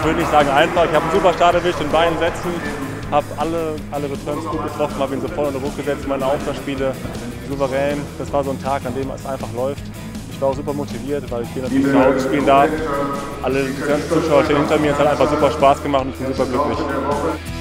will nicht sagen einfach. Ich habe einen super Start erwischt in beiden Sätzen, habe alle Returns gut getroffen, habe ihn sofort unter Druck gesetzt, meine Aufschlagspiele souverän. Das war so ein Tag, an dem es einfach läuft. Ich war auch super motiviert, weil ich hier natürlich zu Hause spielen darf. Alle die ganzen Zuschauer stehen hinter mir, es hat einfach super Spaß gemacht und ich bin super glücklich.